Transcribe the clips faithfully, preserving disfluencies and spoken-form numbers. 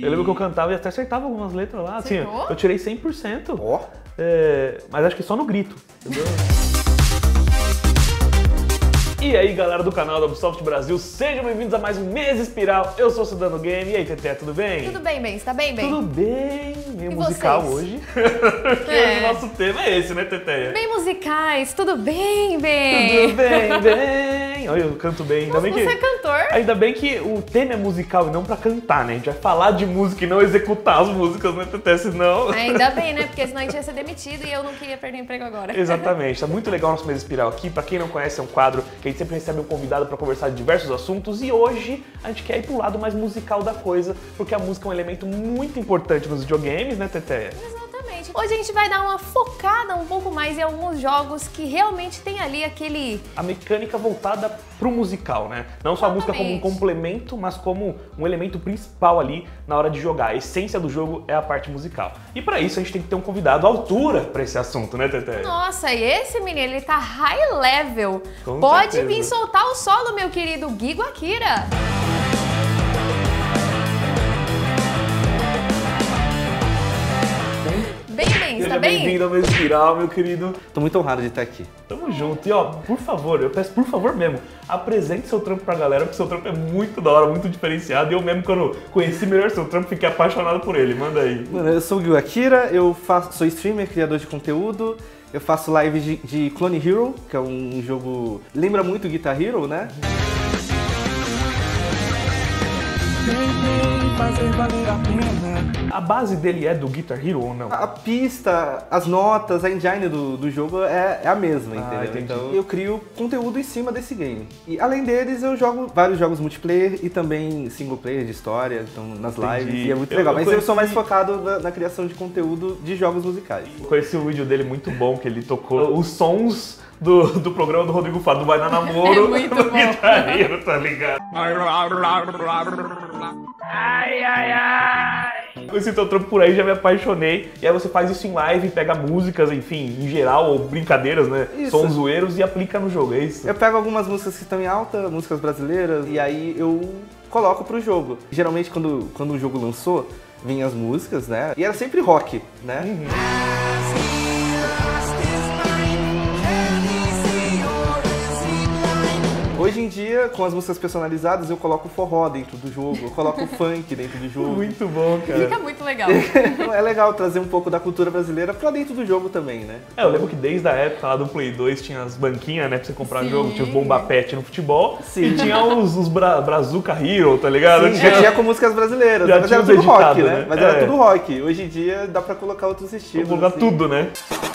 Eu lembro que eu cantava e até acertava algumas letras lá. Assim, Acertou? eu tirei cem por cento. Ó. É, mas acho que só no grito, entendeu? E aí, galera do canal da Ubisoft Brasil, sejam bem-vindos a mais um Mesa Espiral. Eu sou o Sudano Game. E aí, Teté, tudo bem? Tudo bem, bem? Você tá bem, bem? Tudo bem, meio E musical vocês? hoje. É. O nosso tema é esse, né, Teté? Bem musicais, tudo bem, bem? Tudo bem, bem. Olha, eu canto bem. Ainda Nossa, bem que... você é cantor? Ainda bem que o tema é musical e não pra cantar, né? A gente vai falar de música e não executar as músicas, né, Teté? Senão... Ainda bem, né? Porque senão a gente ia ser demitido e eu não queria perder o emprego agora. Exatamente, tá muito legal o nosso Mesa Espiral aqui. Pra quem não conhece, é um quadro que a gente sempre recebe um convidado pra conversar de diversos assuntos. E hoje a gente quer ir pro lado mais musical da coisa, porque a música é um elemento muito importante nos videogames, né, Teté? Exatamente. Hoje a gente vai dar uma focada um pouco mais em alguns jogos que realmente tem ali aquele... A mecânica voltada pro musical, né? Não só a música como um Exatamente. complemento, mas como um elemento principal ali na hora de jogar. A essência do jogo é a parte musical. E pra isso a gente tem que ter um convidado à altura pra esse assunto, né, Teté? Nossa, e esse menino, ele tá high level. Com Pode certeza. vir soltar o solo, meu querido Guigo Akira. Bem, bem, você Seja tá bem? bem-vindo ao Mesa Espiral, meu querido. Tô muito honrado de estar aqui. Tamo junto. E ó, por favor, eu peço por favor mesmo, apresente seu trampo pra galera, porque seu trampo é muito da hora, muito diferenciado. E eu mesmo, quando conheci melhor seu trampo, fiquei apaixonado por ele. Manda aí. Mano, eu sou o Gil Akira, eu faço, sou streamer, criador de conteúdo. Eu faço live de, de Clone Hero, que é um jogo... Lembra muito Guitar Hero, né? Fazer valer a pena. A base dele é do Guitar Hero ou não? A pista, as notas, a engine do, do jogo é, é a mesma, Ah, entendeu? entendi. Então eu crio conteúdo em cima desse game. E além deles, eu jogo vários jogos multiplayer e também single player de história, então nas Entendi. lives, e é muito Eu- legal. eu Mas eu sou mais conheci- focado na, na criação de conteúdo de jogos musicais. Eu conheci um vídeo dele muito bom, que ele tocou os sons do, do programa do Rodrigo Fado, do Vai na Namoro, É muito no bom. Guitar Hero, tá ligado? Ai, ai, ai. Com esse teu trampo por aí, já me apaixonei. E aí você faz isso em live, pega músicas, enfim, em geral, ou brincadeiras, né? Isso. Sons zoeiros e aplica no jogo, é isso? Eu pego algumas músicas que estão em alta, músicas brasileiras, e aí eu coloco pro jogo. Geralmente quando, quando o jogo lançou, vinham as músicas, né? E era sempre rock, né? Hoje em dia, com as músicas personalizadas, eu coloco forró dentro do jogo, eu coloco funk dentro do jogo. Muito bom, cara. Fica muito legal. Então é legal trazer um pouco da cultura brasileira pra dentro do jogo também, né? É, eu lembro que desde a época lá do Play dois tinha as banquinhas, né, pra você comprar Sim. jogo, tinha os Bomba Pet no futebol, Sim. e tinha os, os Bra Brazuca Hero, tá ligado? Sim, já tinha com músicas brasileiras, Já mas tinha era os tudo rock, editados, né? né? Mas É. era tudo rock. Hoje em dia dá pra colocar outros Vou estilos. colocar assim. tudo, né?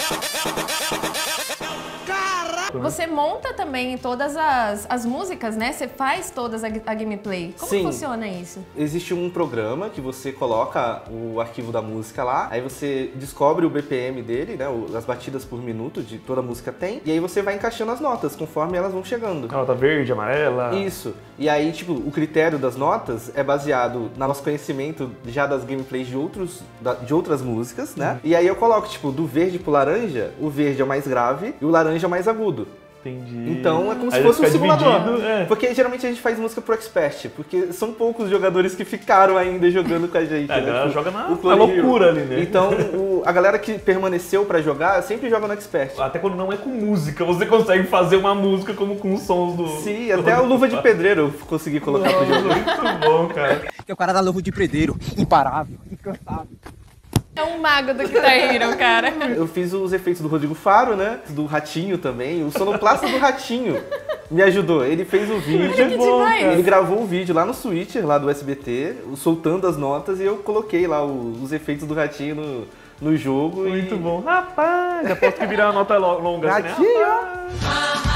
Você monta também todas as, as músicas, né? Você faz todas a, a gameplay. Como Sim. funciona isso? Existe um programa que você coloca o arquivo da música lá, aí você descobre o B P M dele, né? o- As batidas por minuto de toda música tem, e aí você vai encaixando as notas conforme elas vão chegando. Nota verde, amarela. Isso. E aí, tipo, o critério das notas é baseado no nosso conhecimento já das gameplays de, outros, da- de outras músicas, né? E aí eu coloco, tipo, do verde pro laranja, o verde é o mais grave e o laranja é o mais agudo. Entendi. Então é como se Aí fosse um fica simulador. dividido, é. Porque geralmente a gente faz música pro Expert, porque são poucos jogadores que ficaram ainda jogando com a gente. É, a né? galera Tipo, joga na- o na Clone loucura Hero. ali, né? Então o- a galera que permaneceu pra jogar sempre joga no Expert. Até quando não é com música, você consegue fazer uma música como com os sons do... Sim, até o Luva de Pedreiro eu consegui colocar pro jogo. Muito bom, cara. Que é o cara da luva de predeiro, imparável, incansável. É um mago do Guitar Hero, cara. Eu fiz os efeitos do Rodrigo Faro, né? Do Ratinho também. O sonoplasta do Ratinho me ajudou. Ele fez o vídeo. Que demais. Ele gravou o vídeo lá no Switcher, lá do S B T, soltando as notas, e eu coloquei lá o- os efeitos do Ratinho no, no jogo. Muito e... bom. Rapaz, aposto que virar uma nota lo- longa assim, né? Ratinho!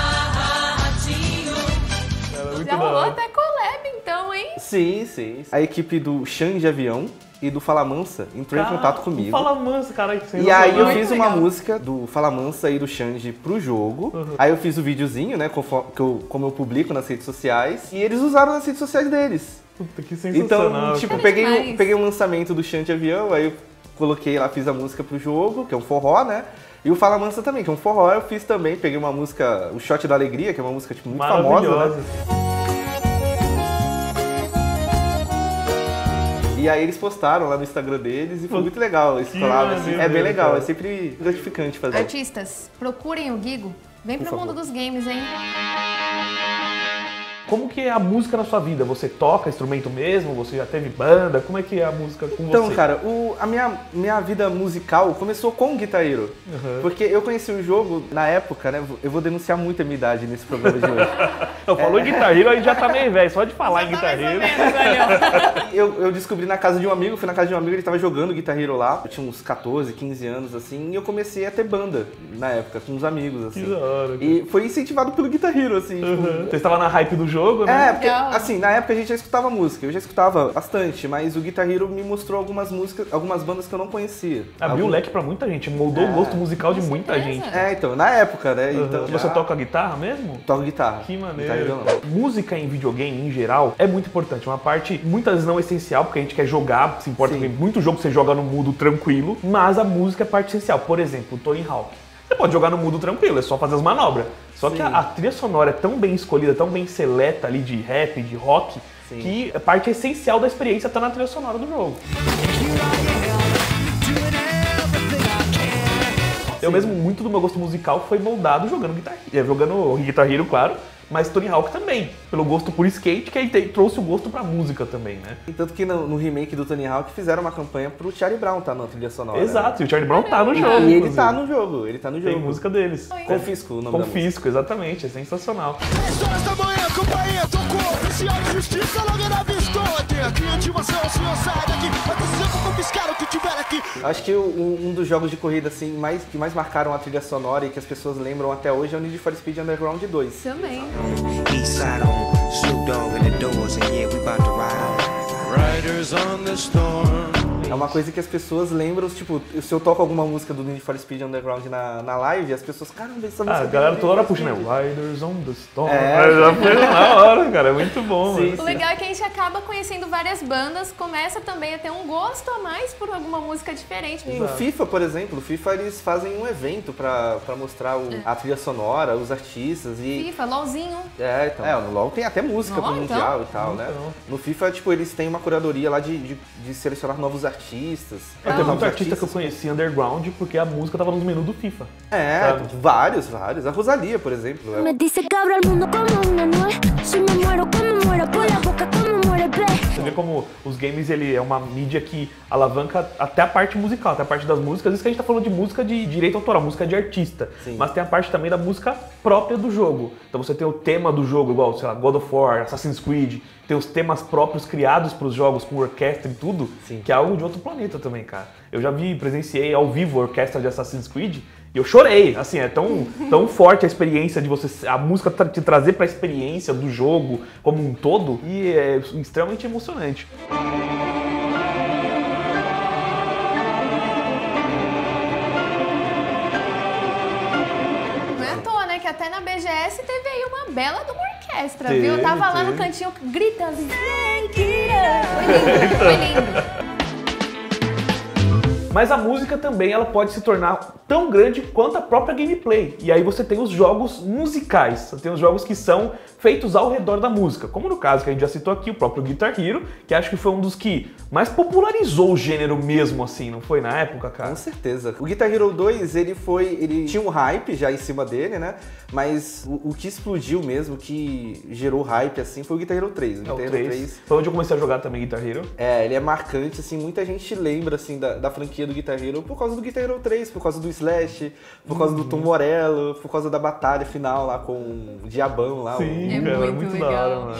Cara, muito Já da rolou hora. até collab, então, hein? Sim, sim. A equipe do Xande de Avião e do Fala Mansa entrou em Cara, contato comigo. Fala mansa, cara. que E aí eu sensacional. fiz Muito uma legal. música do Fala Mansa e do Xande pro jogo. Uhum. Aí eu fiz o videozinho, né, conforme, que eu, como eu publico nas redes sociais. E eles usaram nas redes sociais deles. Puta, que sensacional. Então, tipo, cara. peguei, Demais. o- peguei o lançamento do Xande Avião, aí eu coloquei lá, fiz a música pro jogo, que é um forró, né? E o Fala Mansa também, que é um forró, eu fiz também. Peguei uma música, o Shot da Alegria, que é uma música tipo, muito famosa, Maravilhosa. né? E aí eles postaram lá no Instagram deles e foi muito legal esse Que collab, assim. maneiro, É bem legal, cara. é sempre gratificante fazer. Artistas, procurem o Gigo. Vem Por pro favor. mundo dos games, hein? Como que é a música na sua vida? Você toca instrumento mesmo? Você já teve banda? Como é que é a música com Então, você? cara, o, a minha, minha vida musical começou com o Guitar Hero. Uhum. Porque eu conheci o jogo na época, né? Eu vou denunciar muito a minha idade nesse programa de hoje. Eu falou É. Guitar Hero, aí já tá meio velho. Só de falar em Tá Guitar mais ou Hero. menos ali, ó. Eu, eu descobri na casa de um amigo, fui na casa de um amigo, ele tava jogando Guitar Hero lá. Eu tinha uns catorze, quinze anos, assim, e eu comecei a ter banda na época, com uns amigos, assim. Que da hora, cara. E foi incentivado pelo Guitar Hero, assim. tipo, Uhum. Você estava na hype do jogo, né? É, porque, Legal. assim, na época a gente já escutava música, eu já escutava bastante, mas o Guitar Hero me mostrou algumas músicas, algumas bandas que eu não conhecia. Abriu o Algum- leque pra muita gente, moldou o É. gosto musical de Com muita certeza. gente. É, então, na época, né? Uhum. Então, Você já- toca guitarra mesmo? Toco guitarra. Que Guitarra e maneiro. violão. Música em videogame, em geral, é muito importante. Uma parte, muitas vezes não essencial, porque a gente quer jogar, se importa Sim. que muito jogo você joga no mudo tranquilo, mas a música é parte essencial. Por exemplo, o Tony Hawk. Você pode jogar no mudo tranquilo, é só fazer as manobras. Só que Sim. a, a trilha sonora é tão bem escolhida, tão bem seleta ali de rap, de rock, Sim. que a parte essencial da experiência tá na trilha sonora do jogo. Eu mesmo, muito do meu gosto musical foi moldado jogando Guitar Hero, jogando Guitar Hero, claro, mas Tony Hawk também, pelo gosto por skate, que aí te- trouxe o gosto pra música também, né? E tanto que no, no remake do Tony Hawk fizeram uma campanha pro Charlie Brown tá na trilha sonora. né? Exato, e o Charlie Brown tá no jogo. E ele inclusive. tá no jogo, ele tá no jogo. Tem música deles. Confisco o nome da música. Confisco, exatamente, é sensacional. Três horas da manhã, companhia, tocou. Oficial de justiça, logo ele avistou. Tem aqui ativação, o senhor sai daqui. Vai precisar confiscar o que tiver aqui. Acho que o- um, um dos jogos de corrida assim mais, que mais marcaram a trilha sonora e que as pessoas lembram até hoje é o Need for Speed Underground dois. Também. Eastside on, Snoop Dogg in the doors, and yeah, we about to ride. Riders on the storm. É uma coisa que as pessoas lembram, tipo, se eu toco alguma música do Need for Speed Underground na, na live, as pessoas, caramba, essa música Ah, a tem galera Need toda hora for puxa, né? Speed." Riders on the Storm. É. Mas já foi na hora, cara, é muito bom, Sim, mano. O legal é que a gente acaba conhecendo várias bandas, começa também a ter um gosto a mais por alguma música diferente. E o FIFA, por exemplo, o FIFA eles fazem um evento pra, pra mostrar o- a trilha sonora, os artistas e... FIFA, LOLzinho. É, então. É, no LoL tem até música Não, pro então. Mundial e tal, né? Então. No FIFA, tipo, eles têm uma curadoria lá de, de, de selecionar novos artistas. É, tem novos muito artista que eu artistas. conheci underground porque a música tava nos menus do FIFA. É, sabe? vários, vários. A Rosalía, por exemplo. é- Me dice que abro el mundo como una nuez. Si me muero, que me muero por la boca, como muere, ve. Você vê como os games ele é uma mídia que alavanca até a parte musical, até a parte das músicas. Isso que a gente tá falando de música de direito autoral, música de artista. Sim. Mas tem a parte também da música própria do jogo. Então você tem o tema do jogo, igual, sei lá, God of War, Assassin's Creed. Tem os temas próprios criados pros jogos, com orquestra e tudo, Sim. que é algo de outro planeta também, cara. Eu já vi, presenciei ao vivo a orquestra de Assassin's Creed e eu chorei. Assim, é tão, tão forte a experiência de você, a música tra- te trazer pra experiência do jogo como um todo e é extremamente emocionante. Não é à toa, né? Que até na B G S teve aí uma bela de uma orquestra, Teve, viu? Eu tava lá no teve. cantinho gritando. Mentira! Foi lindo, foi lindo. Mas a música também ela pode se tornar tão grande quanto a própria gameplay. E aí você tem os jogos musicais, você tem os jogos que são feitos ao redor da música. Como no caso que a gente já citou aqui, o próprio Guitar Hero, que acho que foi um dos que mais popularizou o gênero mesmo, assim, não foi na época, cara? Com certeza. O Guitar Hero dois, ele foi. Ele tinha um hype já em cima dele, né? Mas o, o que explodiu mesmo, que gerou hype assim, foi o Guitar Hero três. O É o Guitar Hero três. Foi onde eu comecei a jogar também Guitar Hero. É, ele é marcante, assim, muita gente lembra, assim, da, da franquia do Guitar Hero por causa do Guitar Hero três, por causa do Slash, por causa do Tom Morello, por causa da batalha final lá com o Diabão lá. Sim, É cara, muito muito legal. da hora, mano.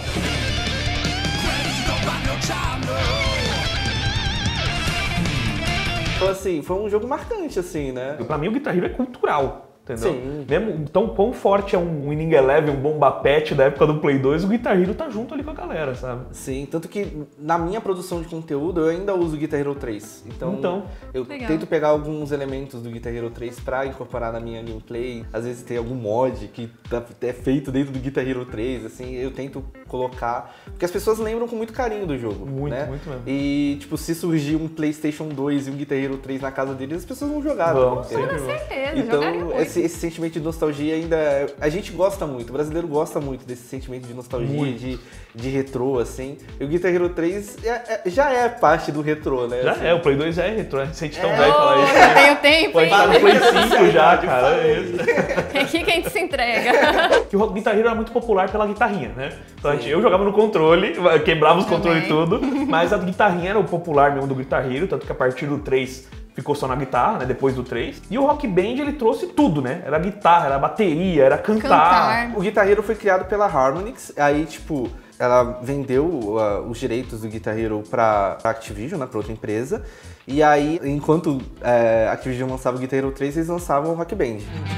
Então, assim, foi um jogo marcante, assim, né? Pra mim o Guitar Hero é cultural. Entendeu? Sim. Mesmo tão quão forte é um Winning Eleven, um Bomba Pet da época do Play dois, o Guitar Hero tá junto ali com a galera, sabe? Sim, tanto que na minha produção de conteúdo eu ainda uso o Guitar Hero três. Então, Então, eu legal. tento pegar alguns elementos do Guitar Hero três pra incorporar na minha gameplay. Às vezes tem algum mod que tá- é feito dentro do Guitar Hero três, assim, eu tento colocar. Porque as pessoas lembram com muito carinho do jogo. Muito, né? muito mesmo. E, tipo, se surgir um PlayStation dois e um Guitar Hero três na casa deles, as pessoas vão jogar. Vão, né? sempre Com vão. certeza, Então, jogaria muito. esse, esse, esse sentimento de nostalgia ainda... A gente gosta muito, o brasileiro gosta muito desse sentimento de nostalgia, de, de retrô, assim. E o Guitar Hero três é, é, já é parte do retrô, né? Já assim. é, o Play dois já é retrô, a gente sente tão É. velho falar isso. Eu tenho tempo, Pode hein? estar no Play cinco já, cara. É isso. É aqui que a gente se entrega. Que o Guitar Hero era muito popular pela guitarrinha, né? Então, a gente, eu jogava no controle, quebrava os controles e tudo, mas a guitarrinha era o popular mesmo do Guitar Hero, tanto que a partir do três ficou só na guitarra, né? Depois do três. E o Rock Band, ele trouxe tudo, né? Era guitarra, era bateria, era cantar. Cantar. O Guitar Hero foi criado pela Harmonix, aí, tipo, ela vendeu uh, os direitos do Guitar Hero pra, pra Activision, né? Pra outra empresa. E aí, enquanto é, a Activision lançava o Guitar Hero três, eles lançavam o Rock Band.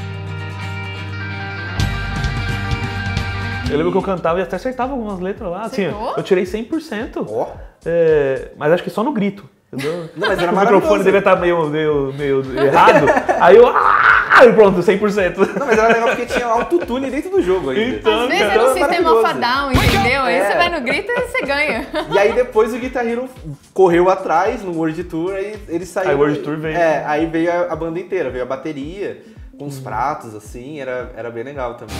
Eu lembro que eu cantava e até acertava algumas letras lá. Assim, Acertou? eu tirei cem por cento. Ó. É, mas acho que só no grito. Entendeu? Não, mas era o maravilhoso. microfone devia estar meio, meio, meio errado. Aí eu. Ah, e pronto, cem por cento. Não, mas era legal porque tinha autotune dentro do jogo ainda. Então, Às vezes cara, era um é sistema maravilhoso. fadão, entendeu? Aí É. você vai no grito e você ganha. E aí depois o Guitar Hero correu atrás no World Tour, aí ele saiu. Aí o World Tour veio. É, aí veio a, a banda inteira, veio a bateria, com os pratos, assim, era, era bem legal também.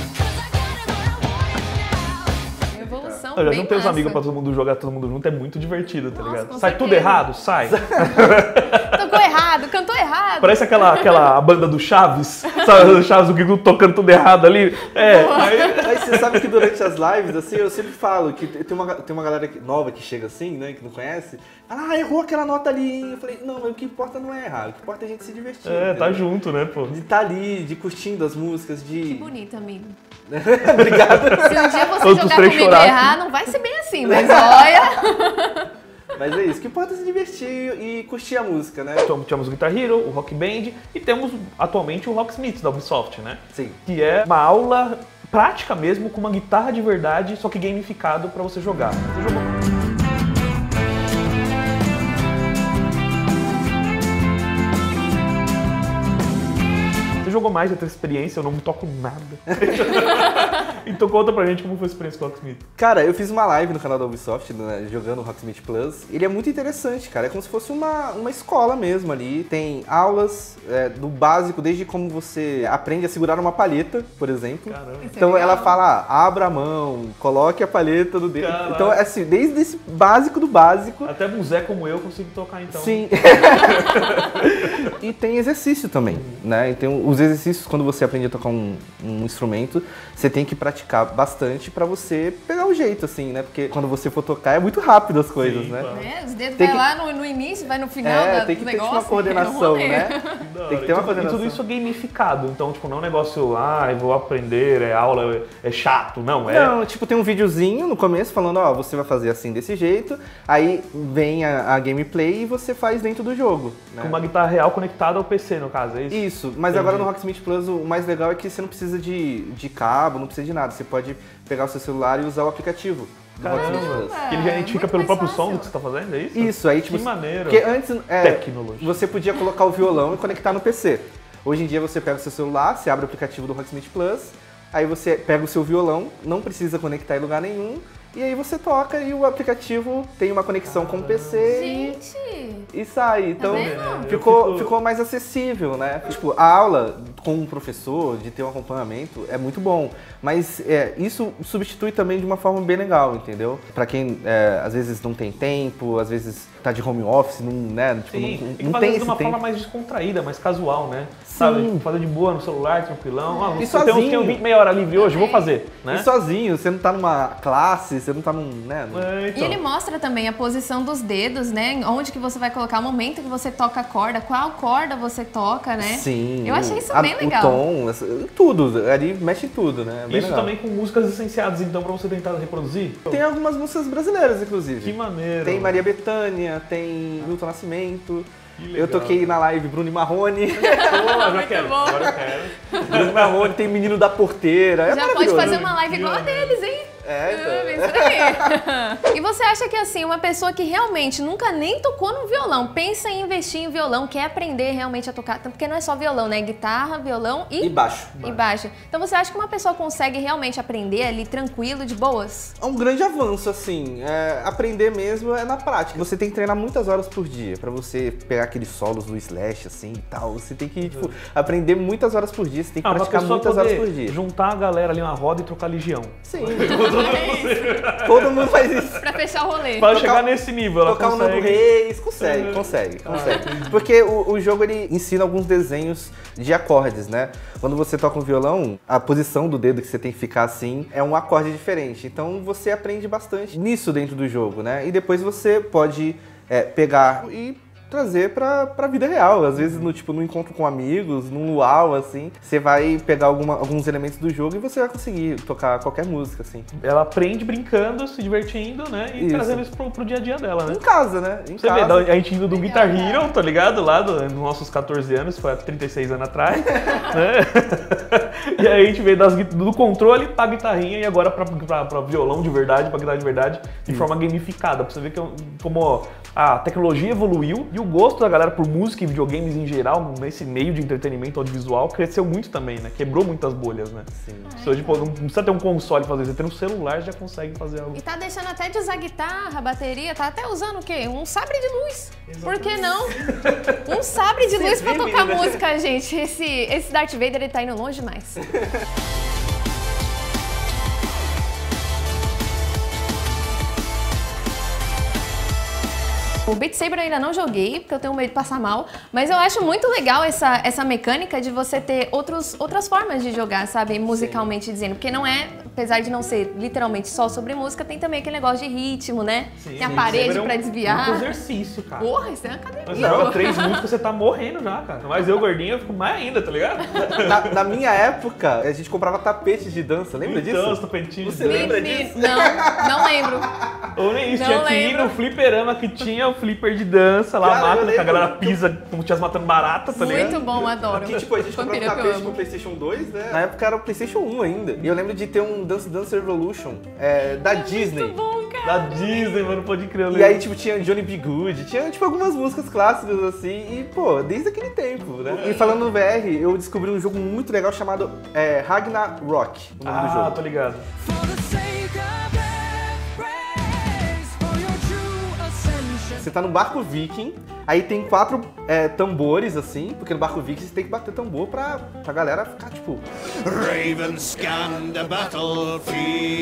Evolução Eu já bem juntei os massa. amigos pra todo mundo jogar todo mundo junto, é muito divertido, tá Nossa, ligado? com Sai tudo certeza. errado? Sai. Tocou errado, cantou errado. Parece aquela, aquela banda do Chaves, sabe? O Chaves, o Gugu tocando tudo errado ali. É, aí, Mas você sabe que durante as lives, assim, eu sempre falo que tem uma, tem uma galera que- nova que chega assim, né, que não conhece. Fala, ah, errou aquela nota ali, hein? Eu falei, não, mas o que importa não é errar, o que importa é a gente se divertir. é, tá entendeu? junto, né, pô? De estar ali, de curtindo as músicas, de... Que bonito, amigo. Obrigado. Se um dia você Todos os jogar três comigo e chorar. errar, não vai ser bem assim, mas olha... Mas é isso, o que importa é se divertir e curtir a música, né? Então, temos o Guitar Hero, o Rock Band e temos atualmente o Rocksmith da Ubisoft, né? Sim. Que é uma aula prática mesmo, com uma guitarra de verdade, só que gamificado pra você jogar. Você jogou? Você jogou mais de ter experiência, eu não toco nada. Então conta pra gente como foi a experiência com o Rocksmith. Cara, eu fiz uma live no canal da Ubisoft, né, jogando o Rocksmith Plus. Ele é muito interessante, cara. É como se fosse uma, uma escola mesmo ali. Tem aulas é, do básico, desde como você aprende a segurar uma palheta, por exemplo. Caramba. Isso é Então legal. ela fala, ah, abra a mão, coloque a palheta no dedo. Caraca. Então, assim, desde esse básico do básico. Até um Zé como eu consigo tocar então. Sim. E tem exercício também, né? Então, os exercícios, quando você aprende a tocar um, um instrumento, você tem que praticar bastante pra você pegar o jeito, assim, né? Porque quando você for tocar, é muito rápido as coisas, Sim, né? claro. É, os dedos Tem vai que- lá no, no início, vai no final É, da, tem do que ter tipo, negócio. uma coordenação, é um rolê. né? Da Tem hora. que ter uma E tudo- e coordenação. tudo isso é gamificado, então, tipo, não é um negócio, ah, eu vou aprender, é aula, é chato, não, é... Não, tipo, tem um videozinho no começo falando, ó, você vai fazer assim desse jeito, aí vem a, a gameplay e você faz dentro do jogo, né? Com uma guitarra real conectada ao P C, no caso, é isso? Isso, mas Entendi. agora no Rocksmith Plus o mais legal é que você não precisa de, de cabo, não precisa de nada. Você pode pegar o seu celular e usar o aplicativo do Rocksmith Plus. Caramba! Que ele já identifica muito pelo mais próprio fácil. som do que você tá fazendo, é isso? Isso, aí tipo... Que maneiro. Porque antes é, Tecnologia. você podia colocar o violão e conectar no P C. Hoje em dia você pega o seu celular, você abre o aplicativo do Rocksmith Plus, aí você pega o seu violão, não precisa conectar em lugar nenhum, e aí você toca e o aplicativo tem uma conexão com o P C Gente, e, e sai. Então vendo? ficou, Eu fico- ficou mais acessível, né? Tipo, a aula com um professor, de ter um acompanhamento, é muito bom. Mas é, isso substitui também de uma forma bem legal, entendeu? Pra quem é, às vezes não tem tempo, às vezes tá de home office, não, né? Tipo, Sim, não, tem que não fazer tem de esse uma tempo. forma mais descontraída, mais casual, né? Sim. Sabe? Fazer de boa no celular, tranquilão. Ah, E você tem uns sozinho. que vinte meia hora livre hoje, vou fazer, né? E sozinho, você não tá numa classe, você não tá num, né? num- É, E então. ele mostra também a posição dos dedos, né? Onde que você vai colocar, o momento que você toca a corda, qual corda você toca, né? Sim. Eu achei isso a- bem legal. O tom, essa- tudo, ali mexe em tudo, né? Bem Isso legal. também com músicas licenciadas, então, pra você tentar reproduzir? Tem algumas músicas brasileiras, inclusive. Que maneiro. Tem Maria Bethânia, tem Milton Nascimento. Que legal. Eu toquei na live Bruno e Marrone. Pô, já Muito quero, bom. agora eu quero. Bruno e Marrone, tem Menino da Porteira. É Já pode maravilhoso. fazer uma live igual a deles, hein? É, então. É, isso aí. E você acha que, assim, uma pessoa que realmente nunca nem tocou no violão, pensa em investir em violão, quer aprender realmente a tocar, porque não é só violão, né? Guitarra, violão e... E baixo. E baixo. Então você acha que uma pessoa consegue realmente aprender ali tranquilo, de boas? É um grande avanço, assim. É, aprender mesmo é na prática. Você tem que treinar muitas horas por dia pra você pegar aqueles solos do Slash, assim, e tal. Você tem que, tipo, aprender muitas horas por dia. Você tem que Ah, praticar uma pessoa muitas horas poder por dia. juntar a galera ali uma roda e trocar legião. Sim. Todo mundo faz isso. Pra fechar o rolê. Pra Tocar- chegar nesse nível, ela Tocar o consegue... Nando Reis, consegue, consegue, consegue. Porque o, o jogo, ele ensina alguns desenhos de acordes, né? Quando você toca um violão, a posição do dedo que você tem que ficar assim é um acorde diferente. Então você aprende bastante nisso dentro do jogo, né? E depois você pode é, pegar e trazer pra, pra vida real. Às vezes, no, tipo, no encontro com amigos, num luau, assim, você vai pegar alguma, alguns elementos do jogo e você vai conseguir tocar qualquer música, assim. Ela aprende brincando, se divertindo, né? E Isso. trazendo isso pro, pro dia a dia dela, né? Em casa, né? Em Você casa. vê, da- a gente indo do Guitar Hero, tá ligado? Lá do- dos nossos catorze anos, foi há trinta e seis anos atrás, né? E aí a gente veio das, gui- do controle pra guitarrinha e agora pra, pra, pra violão de verdade, pra guitarra de verdade, de forma gamificada. Pra você ver que, como a tecnologia evoluiu e o gosto da galera por música e videogames em geral, nesse meio de entretenimento audiovisual, cresceu muito também, né? Quebrou muitas bolhas, né? Sim. Você hoje, pô, não precisa ter um console pra fazer, você tem um celular já consegue fazer algo. E tá deixando até de usar guitarra, bateria, tá até usando o quê? Um sabre de luz. Por que não? Um sabre de luz pra tocar música, gente. Esse, esse Darth Vader, ele tá indo longe demais. O Beat Saber eu ainda não joguei, porque eu tenho medo de passar mal, mas eu acho muito legal essa, essa mecânica de você ter outros, outras formas de jogar, sabe? Musicalmente dizendo, porque não é, apesar de não ser literalmente só sobre música, tem também aquele negócio de ritmo, né? Sim, tem a sim. parede Saber é um- pra um desviar. exercício, cara. Porra, isso é uma academia. Mas não, três músicas você tá morrendo já, cara. Mas eu, gordinho, eu fico mais ainda, tá ligado? Na, na minha época, a gente comprava tapetes de dança, lembra Então, os disso? tapetinhos. Você lembra Menino, disso? Não, não lembro. Ou nem isso, Não tinha que ir lembro. no fliperama que tinha o flipper de dança lá, Cara, a eu máquina que a lembro. galera pisa como se estivesse matando barata, tá ligado? Muito bom, adoro. Que tipo, a gente comprava Vampiro que eu tapete com o amo. PlayStation dois, né? Na época era o PlayStation um ainda. E eu lembro de ter um Dance Dance Revolution é, da Disney. Muito bom, cara. Da Disney, mano, pode crer. eu E lembro. aí, tipo, tinha Johnny B. Good, tinha, tipo, algumas músicas clássicas, assim, e, pô, desde aquele tempo, né? E falando no V R, eu descobri um jogo muito legal chamado é, Ragnarok, o nome do Ah, jogo. tô ligado. Você tá no barco viking, aí tem quatro é, tambores, assim, porque no barco viking você tem que bater tambor pra, pra galera ficar, tipo... Raven scanned the battlefield.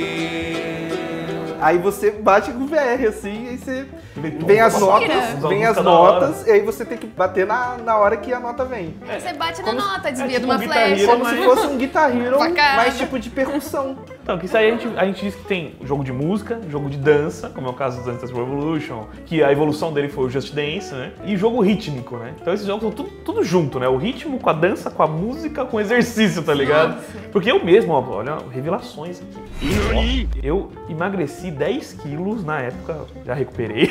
Aí você bate com o V R, assim, aí você... Vem Vem as tudo. notas, Mentira. vem Música as da hora. notas, e aí você tem que bater na, na hora que a nota vem. Você bate na Como- nota, desvia é de tipo uma um Guitar flecha. Hero, Como mas- se fosse um Guitar Hero, Facada. mais tipo de percussão. Então, que isso aí a gente, a gente diz que tem jogo de música, jogo de dança, como é o caso do Dance Dance Revolution, que a evolução dele foi o Just Dance, né? E jogo rítmico, né? Então esses jogos são tudo, tudo junto, né? O ritmo com a dança, com a música, com o exercício, tá ligado? Porque eu mesmo, ó, olha, revelações aqui. Ó, eu emagreci dez quilos na época, já recuperei.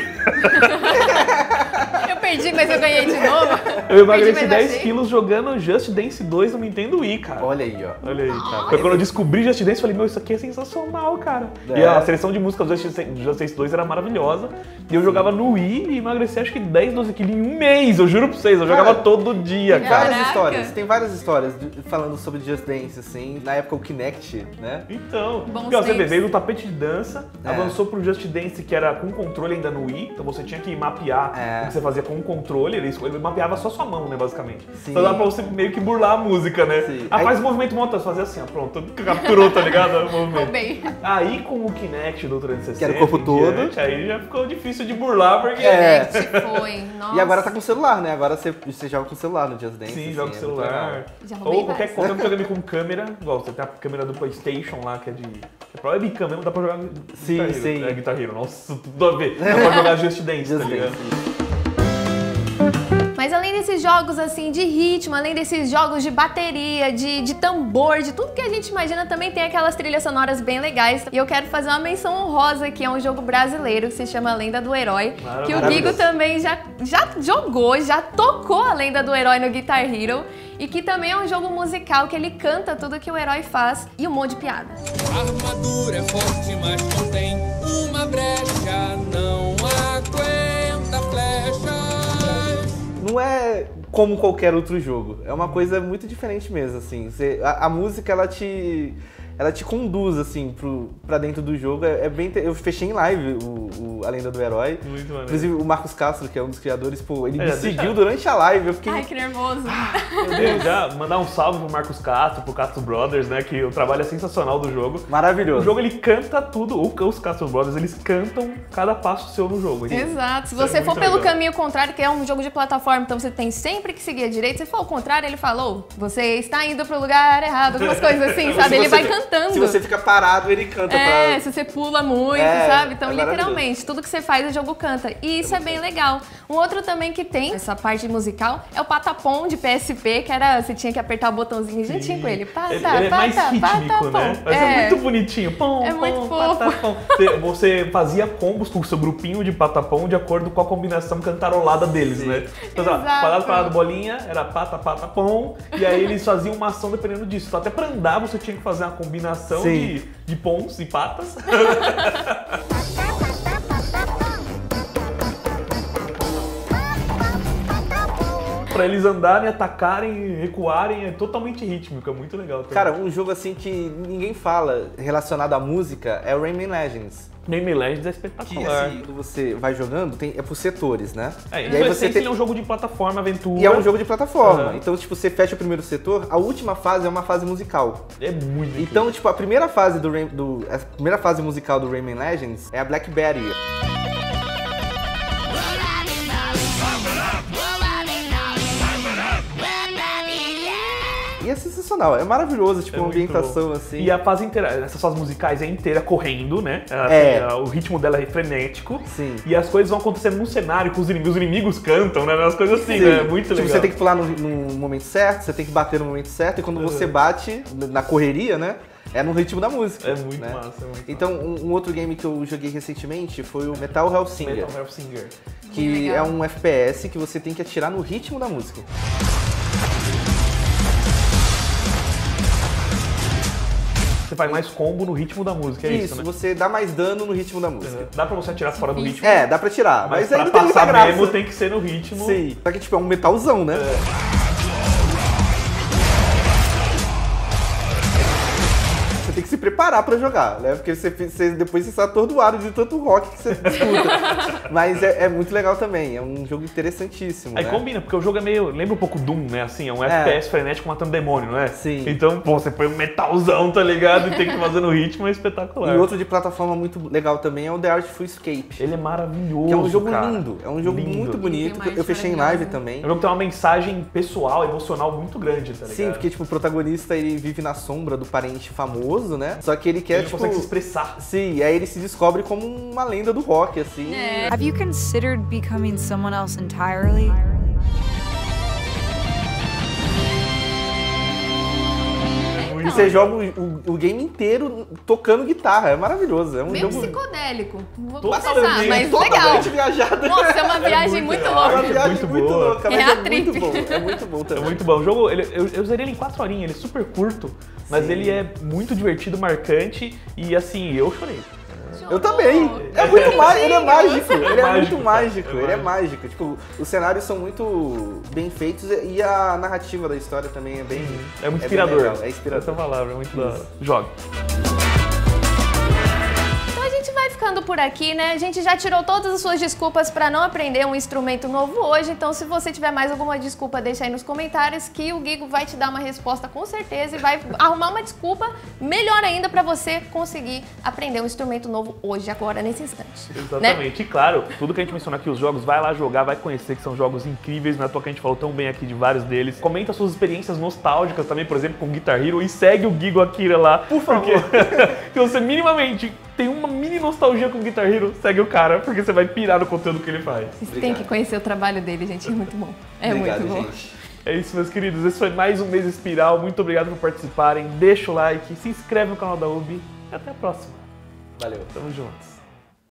Eu perdi, mas eu ganhei de novo. Eu emagreci Perdi, mas dez achei. quilos jogando Just Dance dois no Nintendo Wii, cara. Olha aí, ó. Olha aí, cara. Foi quando eu descobri Just Dance, eu falei, meu, isso aqui é sensacional, cara. É. E a seleção de música do Just Dance- do Just Dance dois era maravilhosa. E eu jogava no Wii e emagreci acho que dez, doze quilos em um mês, eu juro pra vocês. Eu Cara, jogava todo dia, Tem cara. várias Caraca. histórias, tem várias histórias de- falando sobre Just Dance, assim, na época o Kinect, né? Então, Bons porque, ó, você vê, tempos. veio do tapete de dança, É. avançou pro Just Dance, que era com controle ainda no Wii, então você tinha que mapear É. o que você fazia com o controle, ele, ele mapeava só sua mão, né, basicamente. Sim. Então dava pra você meio que burlar a música, né? Sim. Ah, Aí- faz o movimento monta, você fazia assim, ó, pronto, capturou, tá ligado? O movimento. Roubei. Aí com o Kinect do trezentos e sessenta, Que era o corpo em todo. diante, aí já ficou difícil de burlar, porque... É. Se foi. Nossa. E agora tá com celular, né? Agora você, você joga com celular no Just Dance. Sim, assim, joga com é muito celular. legal. Já roubei Ou qualquer, vários. qualquer videogame com câmera, igual você tem a câmera do PlayStation lá, que é de. Que é pra webcam mesmo, dá pra jogar. Sim, Guitar Hero. sim. É Guitar Hero, nossa, tudo a ver. Dá pra jogar Just Dance, Just tá ligado? Dance. Mas Mas além desses jogos assim de ritmo, além desses jogos de bateria, de, de tambor, de tudo que a gente imagina, também tem aquelas trilhas sonoras bem legais. E eu quero fazer uma menção honrosa, que é um jogo brasileiro que se chama Lenda do Herói, que o Guigo também já, já jogou, já tocou a Lenda do Herói no Guitar Hero, e que também é um jogo musical que ele canta tudo que o herói faz e um monte de piada. A armadura é forte, mas contém uma brecha, não aguenta flechas. Não é como qualquer outro jogo, é uma coisa muito diferente mesmo, assim. Você, a, a música, ela te... ela te conduz, assim, pro, pra dentro do jogo. É, é bem... Eu fechei em live o, o A Lenda do Herói. Muito maneiro. Inclusive, o Marcos Castro, que é um dos criadores, pô, ele É, me deixa- seguiu durante a live. Eu fiquei... Ai, que nervoso. Meu Deus, já mandar um salve pro Marcos Castro, pro Castro Brothers, né? Que o trabalho é sensacional do jogo. Maravilhoso. O jogo, ele canta tudo. Os Castro Brothers, eles cantam cada passo seu no jogo. Exato. Se Isso é você for muito pelo legal. caminho contrário, que é um jogo de plataforma, então você tem sempre que seguir a direita. Se for ao contrário, ele falou, você está indo pro lugar errado, algumas coisas assim, sabe? Se Ele você vai fica- cantando. Se você fica parado, ele canta É, pra... se você pula muito, É, sabe? Então, é maravilhoso. literalmente, tudo que você faz, o jogo canta. E isso é bem legal. Um outro também que tem essa parte musical é o Patapom de P S P, que era, você tinha que apertar o botãozinho juntinho com ele. Pata, Ele, ele é mais pata, rítmico, patapom. né? Mas é. É. muito bonitinho. Pom, É pom, muito fofo. patapom. Você, você fazia combos com o seu grupinho de patapom de acordo com a combinação cantarolada deles, né? Então, sei lá, Exato. parado, parado, bolinha, era pata, pata, pom. E aí eles faziam uma ação dependendo disso. Então, até pra andar você tinha que fazer uma combinação Sim. de, de pons e patas. Pra eles andarem, atacarem, recuarem, é totalmente rítmico, é muito legal também. Cara, um jogo assim que ninguém fala relacionado à música é o Rayman Legends. Rayman Legends é Que espetacular. assim, quando você vai jogando, tem, é por setores, né? É, e em aí sua você essência, tem... ele é um jogo de plataforma, aventura. E é um jogo de plataforma. Uhum. Então, tipo, você fecha o primeiro setor, a última fase é uma fase musical. É muito incrível. Então, tipo, a primeira fase do, Ray- do a primeira fase musical do Rayman Legends é a Black Betty. E é sensacional, é maravilhoso, tipo, É uma muito ambientação bom. assim. E a fase inteira, essas fases musicais é inteira correndo, né? Ela É. tem, uh, o ritmo dela é frenético. Sim. E as coisas vão acontecendo no cenário, com os inimigos. Os inimigos cantam, né? As coisas assim, Sim. né? É muito tipo, legal. você tem que pular no, no momento certo, você tem que bater no momento certo, e quando você bate na correria, né? É no ritmo da música. É muito né? massa, é muito Então, um, um outro game que eu joguei recentemente foi o Metal Hellsinger, Metal Hellsinger. que Legal. é um F P S que você tem que atirar no ritmo da música. Você faz mais combo no ritmo da música, é isso, isso, né? você dá mais dano no ritmo da música. Dá pra você atirar fora do ritmo. É, dá pra tirar, Mas, mas, pra aí não tem muita passar graça. mesmo tem que ser no ritmo. Sim, só que tipo, é um metalzão, né? Você tem que se preparar pra jogar, né? Porque você, você- depois você está atordoado de tanto rock que você escuta. Mas é, é muito legal também, é um jogo interessantíssimo, Aí né? combina, porque o jogo é meio. Lembra um pouco Doom, né? Assim, é um É. F P S frenético matando demônio, não é? Sim. Então, pô, você põe um metalzão, tá ligado? E tem que fazer no ritmo, é espetacular. E outro de plataforma muito legal também é o The Artful Escape. Ele é maravilhoso. Que é um jogo cara. lindo, é um jogo Lindo. muito bonito, Demais, que eu fechei em live maravilhoso. também. É um jogo que tem uma mensagem pessoal, emocional muito grande, tá ligado? Sim, porque tipo, o protagonista ele vive na sombra do parente famoso, né? Só que ele quer, ele não tipo... consegue se expressar. Sim, e aí ele se descobre como uma lenda do rock, assim. É. Have you considered becoming someone else entirely? E você joga o, o- o game inteiro tocando guitarra, é maravilhoso. É um Meio jogo psicodélico. Não vou Totalmente, confessar, mas legal. totalmente viajado. Nossa, é uma viagem muito, legal. É uma louca. viagem muito muito, boa. louca, mas É é, a muito trip. bom. É muito bom É também. muito bom. O jogo, ele, eu, eu zerei ele em quatro horinhas, ele é super curto, mas Sim. ele é muito divertido, marcante e assim, eu chorei. Eu também. É muito mágico, ele é mágico. Ele é mágico, muito cara. mágico, É ele é mágico. mágico. Tipo, os cenários são muito bem feitos e a narrativa da história também é bem... É muito bem inspirador. legal, é Essa inspirador. palavra, é muito da hora. Joga. Então a gente vai ficando por aqui, né? A gente já tirou todas as suas desculpas para não aprender um instrumento novo hoje, então se você tiver mais alguma desculpa, deixa aí nos comentários que o Guigo vai te dar uma resposta com certeza e vai arrumar uma desculpa melhor ainda para você conseguir aprender um instrumento novo hoje, agora, nesse instante. Né? Exatamente. E claro, tudo que a gente mencionou aqui, os jogos, vai lá jogar, vai conhecer que são jogos incríveis, não é à toa que a gente falou tão bem aqui de vários deles. Comenta suas experiências nostálgicas também, por exemplo, com Guitar Hero e segue o Guigo Akira lá. Por favor. Que você minimamente tem uma mini nostalgia com Guitar Hero, segue o cara, porque você vai pirar no conteúdo que ele faz. Vocês têm que conhecer o trabalho dele, gente, é muito bom. É Obrigado, muito bom. gente. É isso, meus queridos. Esse foi mais um Mês Espiral. Muito obrigado por participarem. Deixa o like, se inscreve no canal da U B I e até a próxima. Valeu. Tamo juntos.